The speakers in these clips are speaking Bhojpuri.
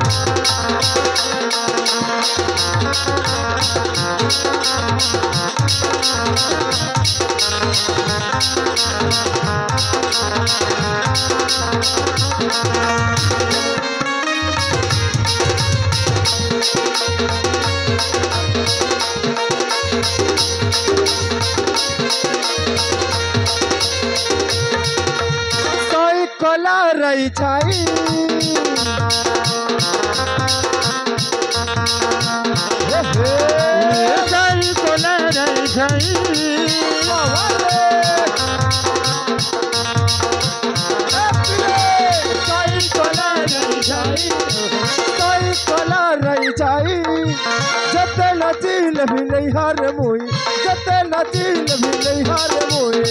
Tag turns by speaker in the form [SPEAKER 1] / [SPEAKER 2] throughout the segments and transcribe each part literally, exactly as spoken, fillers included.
[SPEAKER 1] कला रही छाई
[SPEAKER 2] साई कोला रही छाई
[SPEAKER 1] साई कला रही छाई साई कला रही छाई जते लचील भी नहीं हार मोई जते लचील भी नहीं हार मोई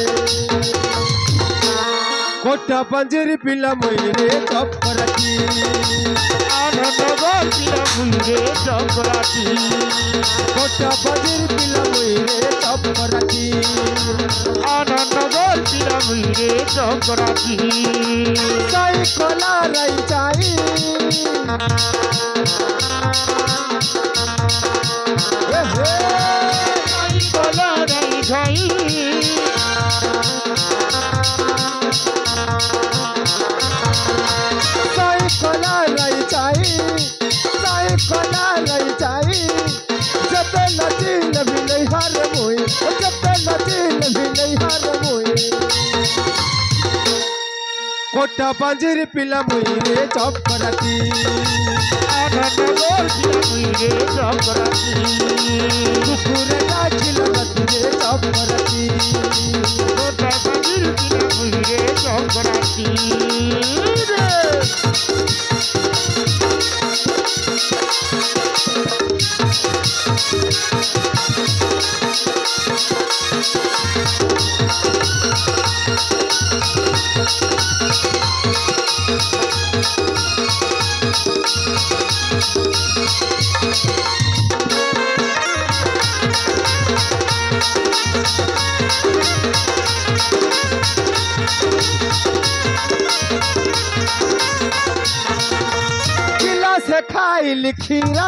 [SPEAKER 1] कोटा पंजरी पिला मुइरे चपराती
[SPEAKER 2] आनंद गोल पिला मुइरे चपराती
[SPEAKER 1] कोटा पंजरी पिला मुइरे चपराती
[SPEAKER 2] आनंद गोल पिला मुइरे चपराती
[SPEAKER 1] साई कोला रही चाई
[SPEAKER 2] साई कोला रही छाई
[SPEAKER 1] साई कोला रही चाई साई कोला रही चाई जते लचील भी नहीं हार मोई जते लचील भी नहीं हार मोई कोटा पंजरी पिला मुइरे चपराती
[SPEAKER 2] आनंद गोल पिला मुइरे चपराती
[SPEAKER 1] कुकुर गाछिल गतिरे चपराती
[SPEAKER 2] कोटा पंजरी पिला मुइरे चपराती
[SPEAKER 1] किला से खाई लिखीरा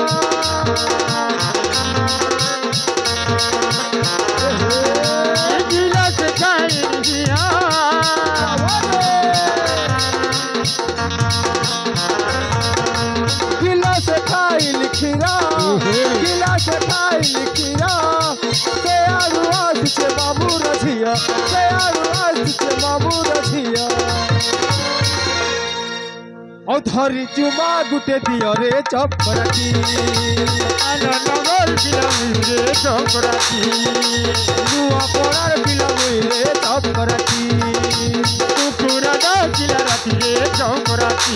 [SPEAKER 2] किला से खाई लिखीरा
[SPEAKER 1] किला से खाई लिखीरा किला से खाई लिखीरा ते आरु आस से बाबू रथिया ते आरु आस से बाबू रथिया और धरी चुमा गुटे दियो रे चपराती
[SPEAKER 2] आनंद गोल पिला मुइरे चपराती
[SPEAKER 1] नुआ पड़ार पिला मुइरे चपराती
[SPEAKER 2] कुकुर गाल पिला राती रे चपराती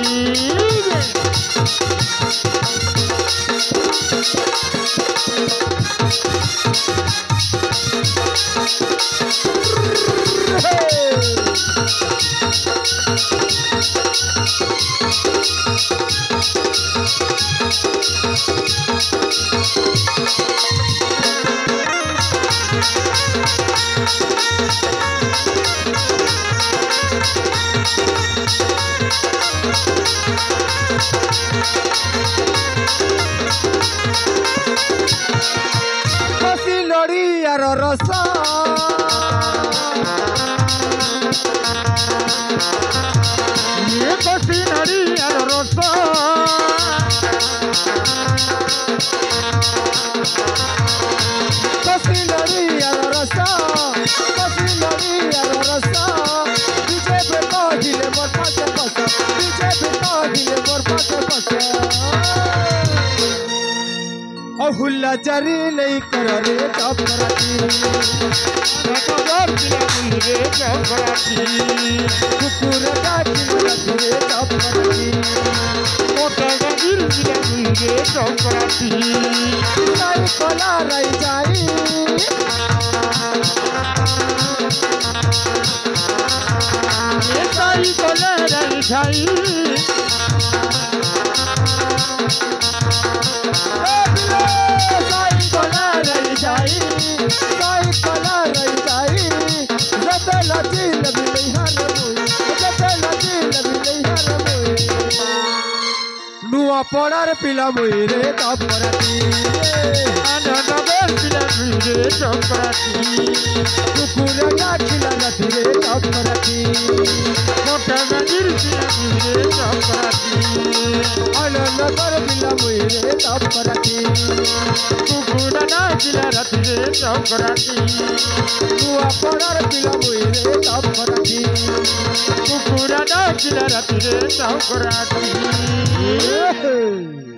[SPEAKER 1] बसी लड़ी यार रसा
[SPEAKER 2] ये कसी नड़ी यार रसा
[SPEAKER 1] बसी लड़ी यार रसा बसी लड़ी यार रसा पीछे पे काढ़िले मोर पाछे पसा पीछे पे काढ़िले मोर पाछे पसा और हुल्ला चरी नहीं कर रे चपराती
[SPEAKER 2] आनंद गोल पिला मुइरे चपराती
[SPEAKER 1] कुकुर गाछिल गतिरे चपराती
[SPEAKER 2] कोटा पंजरी पिला मुइरे चपराती
[SPEAKER 1] साई कोला रही जाई
[SPEAKER 2] साई कोला रही छाई
[SPEAKER 1] साई कोला रही जाई साई कोला रही जाई जते लचील भी नहीं हार मोई जते लचील भी नहीं हार मोई নুয়া পড়ার পিলা মুই রে তপরাতি
[SPEAKER 2] আনন্দগর পিলা মুই রে তপরাতি
[SPEAKER 1] কুকুর ডাকিলা রাতি রে তপরাতি
[SPEAKER 2] মোটা গাজির পিলা মুই রে তপরাতি
[SPEAKER 1] আনন্দগর পিলা মুই রে তপরাতি
[SPEAKER 2] কুকুর ডাকিলা রাতি রে তপরাতি
[SPEAKER 1] নুয়া পড়ার পিলা মুই রে তপরাতি
[SPEAKER 2] কুকুর ডাকিলা রাতি রে তপরাতি